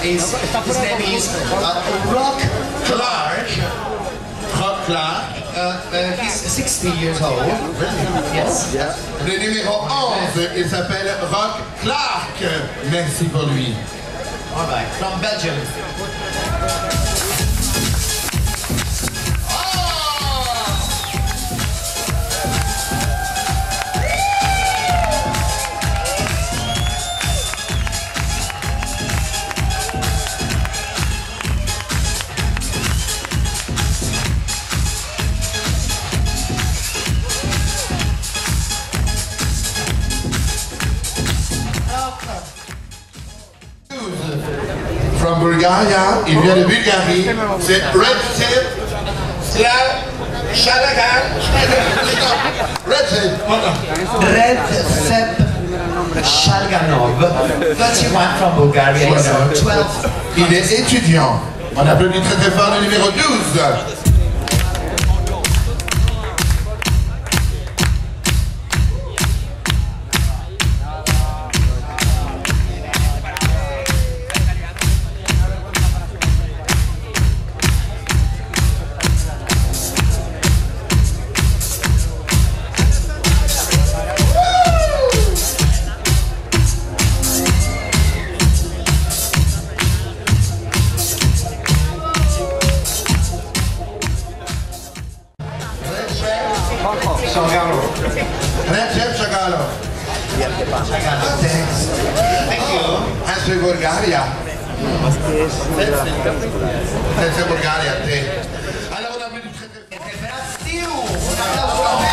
his name is Rock Clark. Rock Clark. He's 60 years old. Yes. Le numéro 11, il s'appelle Rock Clark. Merci pour lui. All right, from Belgium. From Bulgaria, il vient de Bulgarie, c'est Recep Shalagan. Recep Shalganov, 31 from Bulgaria, he's 12. Il est étudiant. On applaudit très très fort le numéro 12. Recep Shagalov. Thanks. Thank you. Anche in Bulgaria. Senza Bulgaria, te. Allora una Brasil! Un applauso.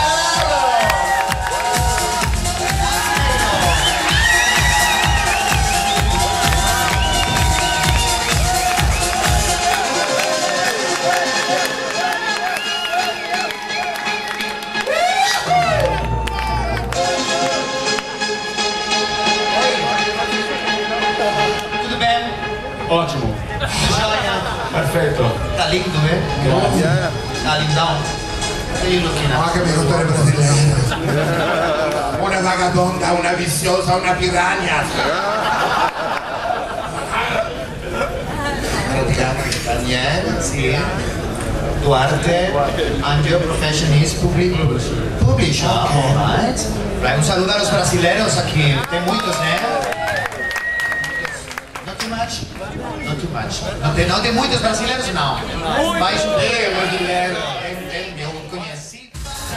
Ótimo. Perfetto. Tá lindo, né? Grazie. Tá lindão. What are you looking at? che mi contare brasiliano. Una vagabonda, una viziosa, una piranha. Daniel, sì. Duarte, and your profession is publisher. Alright. Right. Un saludo a los brasileños aquí. Tem muitos, né? Not too much? Not too much. Não tem muitos brasileiros, não. Vai chover, brasileiro. Eu conheci.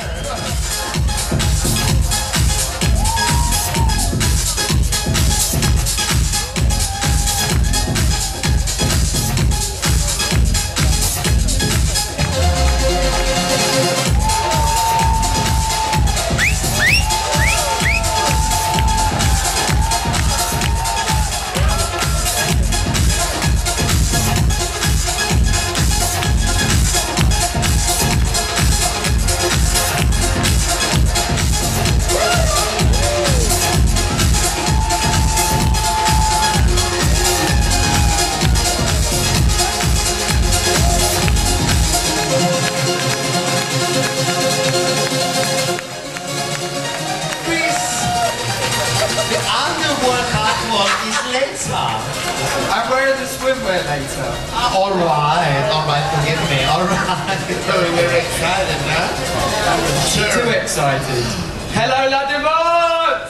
I'm wearing the swimwear later. All right, forgive me. All right. We're very excited, huh? Sure. Too excited. Hello, La Demande!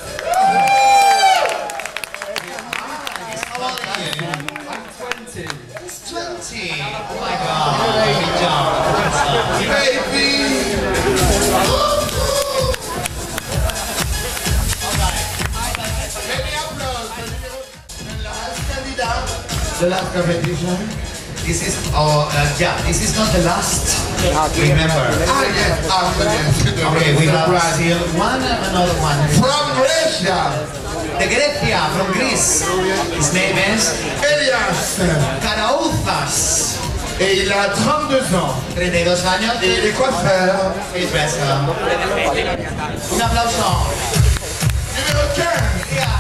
How old are you? I'm 20. He's 20. Oh my God. Good job. Baby! The last competition. This is this is not the last. Remember. Yes. Okay, we have still another one. From Russia. De Grecia, from Greece. His name is Elias. Karaouzas. Et il a 32 ans. 32 años. Et il est coiffeur. Y dresser. Un applauso. Numéro 15. Elias.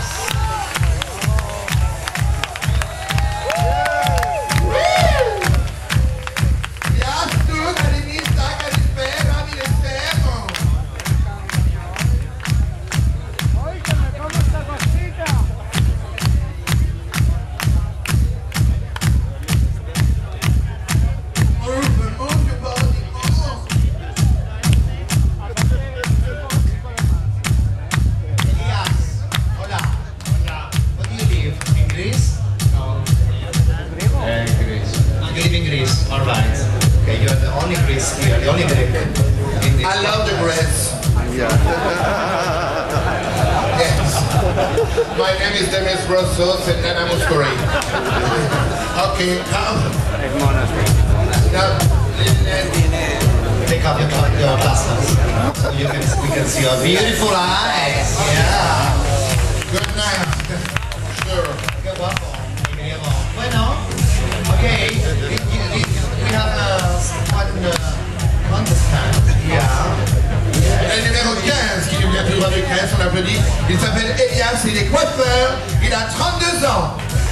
My name is Demis Rousseau, c'est Nana Mouskouri. Okay, now, Take off your glasses so we can see your beautiful eyes. Yeah. good night. Sure. Qué guapo. Bueno, okay. We have one understand. Yeah. Le numéro 15 qui nous vient tout droit de Grèce, on applaudit. Il s'appelle Elias, il est coiffeur, il a 32 ans.